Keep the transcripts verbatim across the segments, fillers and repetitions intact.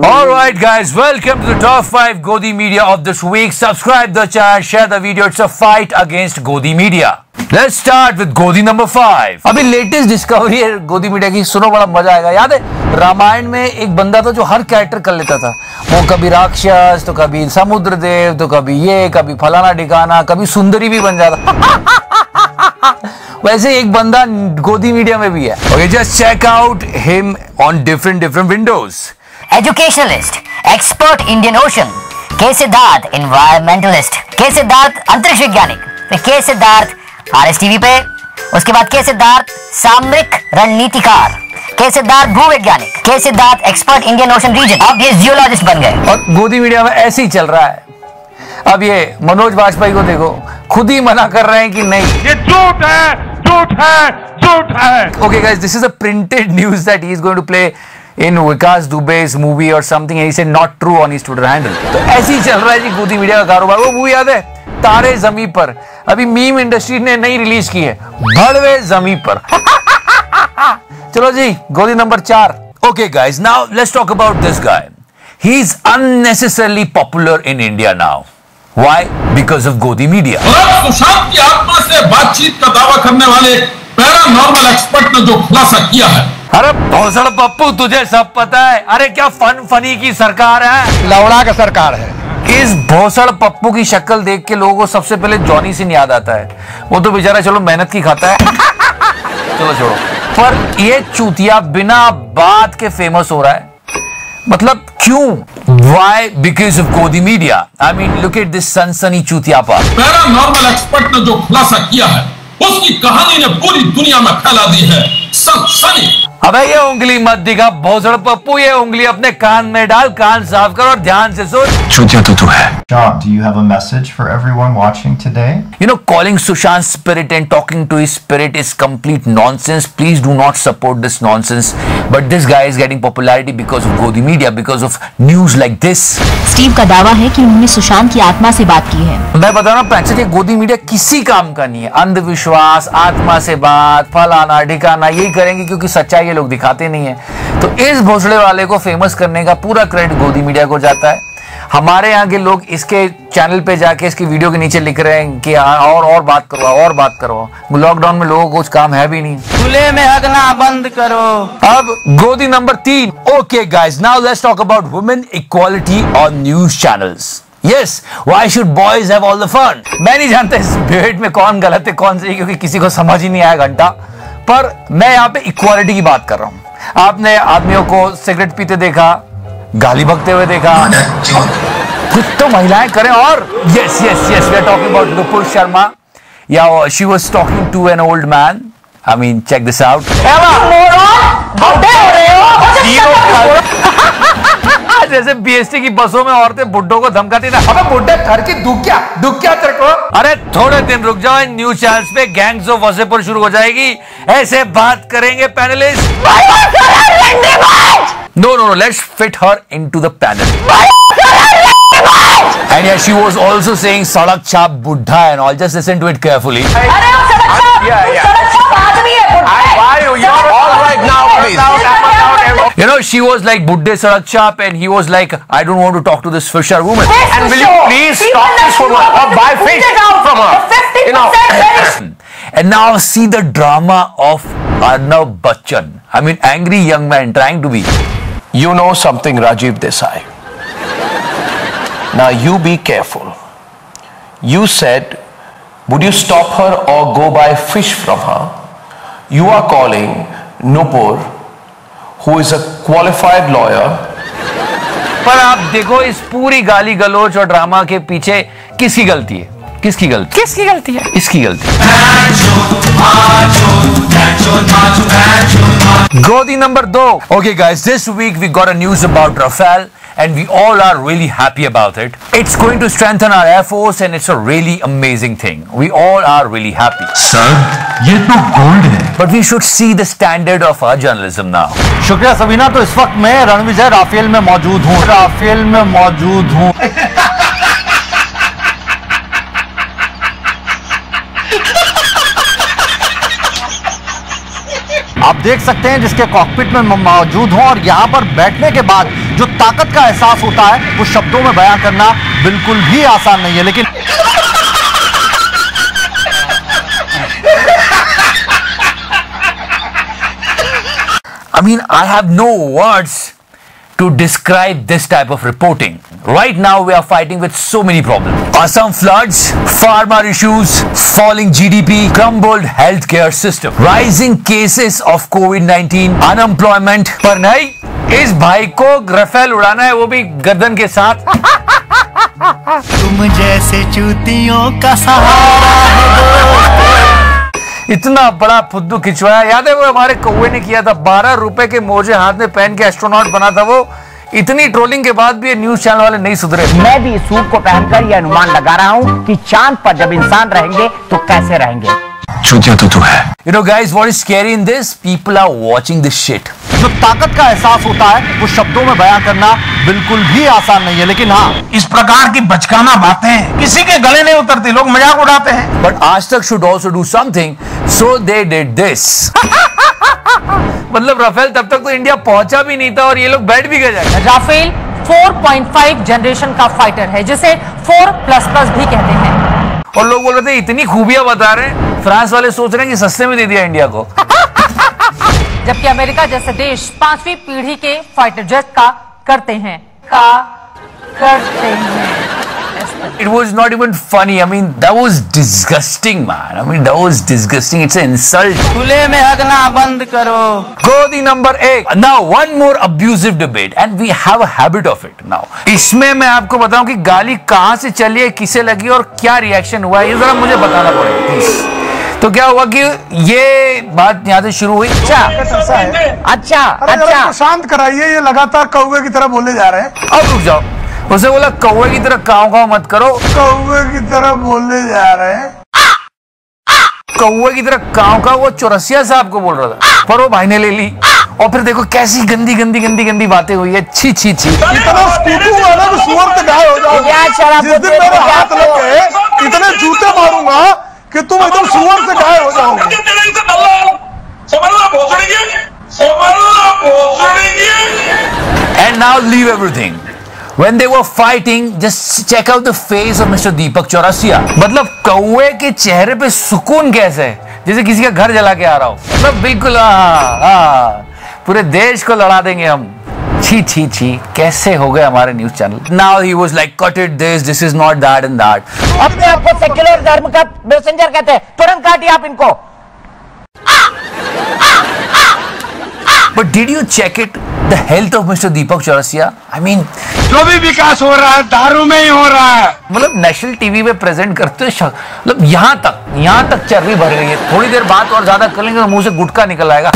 All right, guys, welcome to the top five Godi Media of this week. Subscribe the channel, share the video. It's a fight against Godi Media. Let's start with Godi number five. अभी latest discovery है गोदी media की, सुनो बड़ा मजा आएगा। याद है रामायण में एक बंदा था जो हर कैरेक्टर कर लेता था। वो कभी राक्षस, तो कभी समुद्र देव, तो कभी ये, कभी फलाना ठिकाना, कभी सुंदरी भी बन जाता। वैसे एक बंदा गोदी मीडिया में भी है। Okay, just check out him on different different windows. Educationalist, expert Indian ocean, K Siddharth environmentalist, के सिद्धार्थ अंतरिक्ष वैज्ञानिक, फिर के सिद्धार्थ आरएस टीवी पे, उसके बाद के सिद्धार्थ सामरिक रणनीतिकार, के सिद्धार्थ भूवैज्ञानिक, K Siddharth expert Indian ocean region. अब ये जियोलॉजिस्ट बन गए और गोदी मीडिया में ऐसे ही चल रहा है। अब ये मनोज वाजपेयी को देखो, खुद ही मना कर रहे हैं कि नहीं, ये झूठ है, झूठ है, झूठ है। Okay guys, this is a printed news that he is going to play in Vikas Dubey's movie or something, and he said not true on his Twitter handle. तो ऐसे ही चल रहा है जी गोदी मीडिया का कारोबार। वो मूवी याद है तारे जमी पर, अभी मीम इंडस्ट्री ने नहीं रिलीज की है, भड़वे जमी पर। चलो जी गोदी नंबर चार। Okay guys, now let's talk about this guy. He is unnecessarily popular in India now. Why? Because of Godi Media. Sushant की आत्मा से बातचीत का दावा करने वाले पैरानॉर्मल एक्सपर्ट ने जो खुलासा किया है। अरे भोसड़ पप्पू, तुझे सब पता है। अरे क्या फन फनी की सरकार है, लौड़ा का सरकार है। इस भोसड़ पप्पू की शक्ल देख के लोगों को सबसे पहले जॉनी सिंह याद आता है। वो तो बेचारा चलो मेहनत की खाता है। चलो छोड़ो, पर ये चूतिया बिना बात के फेमस हो रहा है। मतलब क्यों? Why? Because of Godi Media. I mean, look at this सनसनी चूतियापा। पैरानॉर्मल एक्सपर्ट ने जो खुलासा किया है, उसकी कहानी ने पूरी दुनिया में फैला दी है सनसनी। अबे ये उंगली मत दिखा भोसड़ पप्पू, ये उंगली अपने कान में डाल, कान साफ कर और ध्यान से सुन। चूतिया तो तू है। John, do you have a message for everyone watching today? You know, calling Sushant's spirit and talking to his spirit is complete nonsense. Please do not support this nonsense. But this guy is getting popularity because of Godi Media, because of news like this. Steve का दावा है कि उन्होंने सुशांत की आत्मा से बात की है। मैं बता रहा हूँ पैंसठ, ये गोदी मीडिया किसी काम का नहीं है। अंधविश्वास, आत्मा से बात, फलाना ढिकाना, यही करेंगे क्योंकि सच्चाई ये लोग दिखाते नहीं है। तो इस भोसड़े वाले को फेमस करने का पूरा क्रेडिट गोदी मीडिया को जाता है। हमारे यहाँ के लोग इसके चैनल पे जाके इसकी वीडियो के नीचे लिख रहे हैं कि और और बात करो, और बात करो। लॉकडाउन में लोगों को कुछ काम है भी नहीं। खुले में हगना बंद करो। अब गोदी नंबर तीन। Okay guys, now let's talk about women equality on news channels. Yes, why should boys have all the fun? मैं नहीं जानता इस डिबेट में कौन गलत है कौन सही, क्योंकि किसी को समझ ही नहीं आया घंटा। पर मैं यहाँ पे इक्वालिटी की बात कर रहा हूँ। आपने आदमियों को सिगरेट पीते देखा, गाली बकते हुए देखा, कुछ तो महिलाएं करें। और yes, yes, yes, we are talking about Nupur Sharma. Yeah, she was talking to an old man. I mean, check this out. जैसे बीएसटी की बसों में औरतें बुड्ढों को धमकाती ना। अबे बुड्ढे घर की दुख क्या दुख क्या तेरे को? अरे थोड़े दिन रुक जाओ, इन न्यूज चैनल्स पे गैंग्स ऑफ वसेपुर शुरू हो जाएगी। ऐसे बात करेंगे panelist. No no no, let's fit her into the panel. And yeah, she was also saying सड़क छाप बुड्ढा and all. Just listen to it carefully. अरे वो सड़क छाप, सड़क छाप आदमी है बुड्ढा। Why you? You're all right now, please. You know, she was like Buddhe Sadak Chap, and he was like, I don't want to talk to this fisher woman. And will you please stop this woman or buy fish from her? You know. And now see the drama of Arnab Bachchan. I mean, angry young man trying to be. You know something, Rajiv Desai. Now you be careful. You said, would you stop her or go buy fish from her? You are calling Nupur, who is a qualified lawyer. पर आप देखो इस पूरी गाली गलोच और drama के पीछे किसकी गलती है? किसकी गलती? किसकी गलती है? इसकी गलती। गोदी नंबर दो। Okay guys, this week we got a news about Rafale and we all are really happy about it. It's going to strengthen our air force and it's a really amazing thing. We all are really happy. Sir, ये तो gold है। But we should see the standard of our journalism now. शुक्रिया सबीना। तो इस वक्त मैं Ranvijay Rafale में मौजूद हूँ। राफेल में मौजूद हूँ। आप देख सकते हैं जिसके कॉकपिट में मौजूद हूं और यहां पर बैठने के बाद जो ताकत का एहसास होता है वो शब्दों में बयां करना बिल्कुल भी आसान नहीं है, लेकिन I mean, I have no words to describe this type of reporting. Right now, we are fighting with so many problems. Assam floods, farmer issues, falling G D P, crumbled healthcare system, rising cases of COVID nineteen, unemployment. पर नहीं, इस भाई को Rafale उड़ाना है, वो भी गर्दन के साथ। तुम जैसे चूतियों का सहारा है। इतना बड़ा फुद्दू खिंचवाया, याद है वो हमारे कौवे ने किया था, बारह रुपए के मोजे हाथ में पहन के एस्ट्रोनॉट बना था वो। इतनी ट्रोलिंग के बाद भी ये न्यूज चैनल वाले नहीं सुधरे। मैं भी इस सूट को पहनकर यह अनुमान लगा रहा हूँ कि चांद पर जब इंसान रहेंगे तो कैसे रहेंगे। चूतिया तो तू है। You know guys, what is scary in this? People are watching this shit. जो ताकत का एहसास होता है वो शब्दों में बयां करना बिल्कुल भी आसान नहीं है, लेकिन हाँ, इस प्रकार की बचकाना बातें किसी के गले नहीं उतरती, लोग मजाक उड़ाते हैं। But Aaj Tak should also do something, so they did this. मतलब राफेल तब तक तो इंडिया पहुंचा भी नहीं था और ये लोग बैठ भी गए जाके। Rafale four point five generation का फाइटर है, जिसे फोर प्लस प्लस भी कहते हैं। और लोग बोल रहे थे इतनी खूबियां बता रहे हैं, फ्रांस वाले सोच रहे हैं कि सस्ते में दे दिया इंडिया को। जबकि अमेरिका जैसे देश पांचवी पीढ़ी के फाइटर जेट का करते हैं का करते हैं। It was not even funny. I mean, that was disgusting, man. I mean, that was disgusting. It's an insult. खुले में हगना बंद करो। Godi number eight. Now, one more abusive debate, and we have a habit of it. Now, इसमें मैं आपको बताऊं कि गाली कहां से चली है, किसे लगी और क्या रिएक्शन हुआ, ये जरा मुझे बताना पड़ेगा, प्लीज। तो क्या हुआ कि ये बात यहाँ से शुरू हुई। अच्छा अच्छा अच्छा शांत कराइए, ये लगातार कौवे की तरह बोले जा रहे हैं। अब रुक जाओ, उसे बोला कौवे की तरह काव काव मत करो, कौवे की तरह बोले जा रहे हैं। कौवे की तरह काव काव वो चौरसिया साहब को बोल रहा था, पर वो भाई ने ले ली। और फिर देखो कैसी गंदी गंदी गंदी गंदी बातें हुई है। छी छी छी। इतना स्कूटू वाला तो सुअर से गाय हो जाओगे। जिस दिन मेरे हाथ लग गए इतने जूते मारूंगा कि तुम एकदम सुअर से गाय हो जाओगे। And now leave everything. When they were fighting, just check out the face of Mister Deepak Chaurasia. मतलब कौवे के चेहरे पे सुकून कैसे है, जैसे किसी का घर जला के आ रहा हो। मतलब बिल्कुल हाँ हाँ, पूरे देश को लड़ा देंगे हम। छी छी छी, कैसे हो गए हमारे news channel. Now he was like, cut it this, this is not that and that. अपने आप को सेक्युलर धर्म का मैसेंजर कहते हैं, तुरंत काटिए आप इनको। But did you check it? The health of Mister Deepak Chaurasia? I mean, जो भी विकास हो रहा है दारू में ही हो रहा है। मतलब नेशनल टीवी पे प्रेजेंट करते हैं, मतलब यहाँ तक यहाँ तक चर्बी भर गई है। थोड़ी देर बात और ज्यादा कर लेंगे तो मुंह से गुटखा निकल आएगा।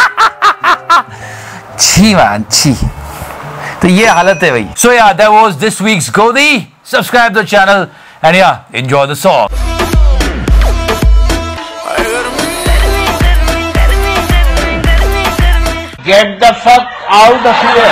छी मैन छी। तो ये हालत है भाई। So yeah, that was this week's Godi. Subscribe the channel and yeah, enjoy the song. Get the fuck out of here.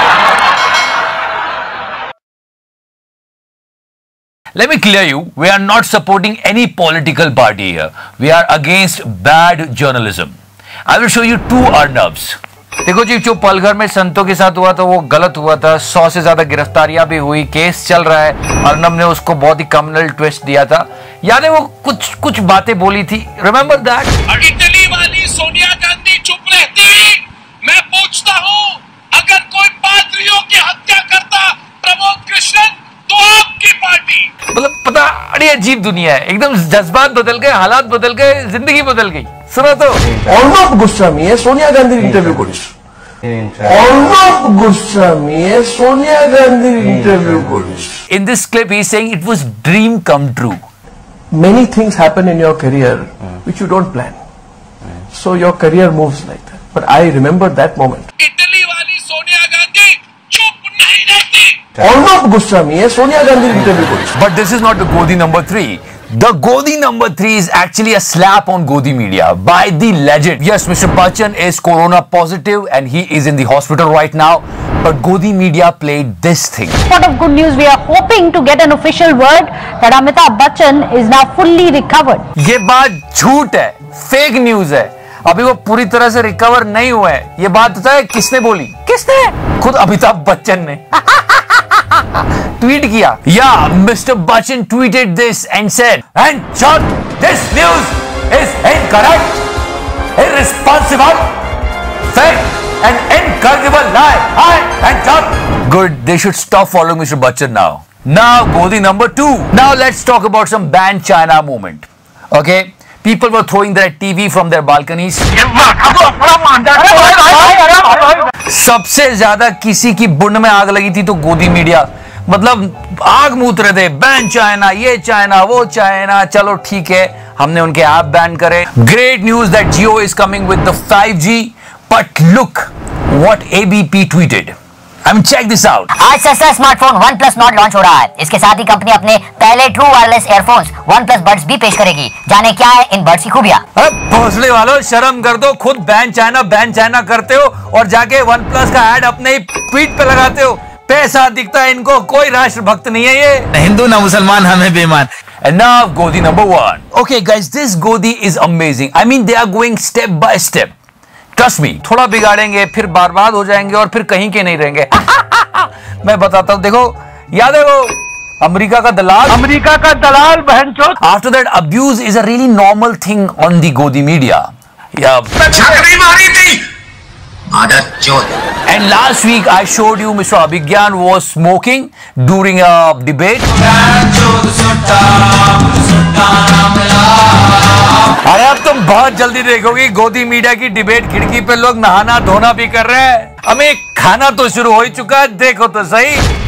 Let me clear you, we are not supporting any political party here. We are against bad journalism. I will show you two Arnabs. देखो जी, जो पलघर में संतों के साथ हुआ था वो गलत हुआ था। सौ से ज्यादा गिरफ्तारियां भी हुई, केस चल रहा है। अर्नब ने उसको बहुत ही कम्युनल ट्विस्ट दिया था। याद है वो कुछ कुछ बातें बोली थी, रिमेम्बर दैट? इटली वाली सोनिया गांधी चुप रहती, मैं पूछता हूँ, अगर कोई पादरियों की हत्या करता प्रमोद कृष्णन तो आपकी पार्टी। मतलब पता, बड़ी अजीब दुनिया है, एकदम जज्बात बदल गए, हालात बदल गए, जिंदगी बदल गई। सुनो तो, अर्नब गोस्वामी सोनिया गांधी इंटरव्यू करिस। अर्नब गोस्वामी सोनिया गांधी इंटरव्यू करिस। In this clip, he is saying it was dream come true. Many things happen in your career which you don't plan, so your career moves like that. But I remember that moment. Italy वाली सोनिया गांधी चुप नहीं रहती। Arnab Goswami Sonia Gandhi interview करिस। But this is not the Godi number three. The Godi number three is actually a slap on Godi media by the legend. Yes, Mister Bachchan is corona positive and he is in the hospital right now. But Godi media played this thing. What of good news? We are hoping to get an official word that Amitabh Bachchan is now fully recovered. ये बात झूठ है, fake news है। अभी वो पूरी तरह से रिकवर नहीं हुए हैं। ये बात पता है किसने बोली? किसने? खुद अमिताभ बच्चन ने ट्वीट किया। या mister Bachchan tweeted this and said, and shot this news is incorrect, irresponsible, fake and incredible lie. I and John. Good. They should stop following Mister Bachchan now. Now, Godi number two. Now let's talk about some ban China movement. Okay. People were throwing their T V from their balconies. सबसे ज्यादा किसी की बुंड में आग लगी थी तो गोदी मीडिया, मतलब आग मूत रहे थे, बैन चाइना, ये चाइना, वो चाइना। चलो ठीक है, हमने उनके ऐप बैन करे। Great news that Jio is coming with the five G, but look what A B P tweeted. I mean, check this out. आज सस्ता स्मार्टफोन OnePlus Nord लॉन्च हो रहा है। इसके साथ ही कंपनी अपने पहले true wireless earphones OnePlus Buds भी पेश करेगी। जाने क्या है इन बड्स की खूबियां। भोसले वालों, शर्म कर दो, खुद बैन चाइना बैन चाइना करते हो और जाके OnePlus का ऐड अपने ही ट्वीट पे लगाते हो। पैसा दिखता है इनको, कोई राष्ट्रभक्त नहीं है ये। हिंदू ना मुसलमान, हमें बेईमान। And now Godi number one. Okay guys, this Godi is amazing. I mean, they are going step by step. Trust me, थोड़ा बिगाड़ेंगे, फिर बर्बाद हो जाएंगे और फिर कहीं के नहीं रहेंगे। मैं बताता हूँ, देखो, याद है वो अमेरिका का दलाल, अमेरिका का दलाल बहनचोद। After that, abuse is a really normal thing on the Godi media. Yeah. छकरी मारी थी। And last week I showed you Mister Abhigyan was smoking during a debate. अरे अब तुम बहुत जल्दी देखोगे गोदी मीडिया की डिबेट। खिड़की पे लोग नहाना धोना भी कर रहे हैं। हमें खाना तो शुरू हो ही चुका है, देखो तो सही।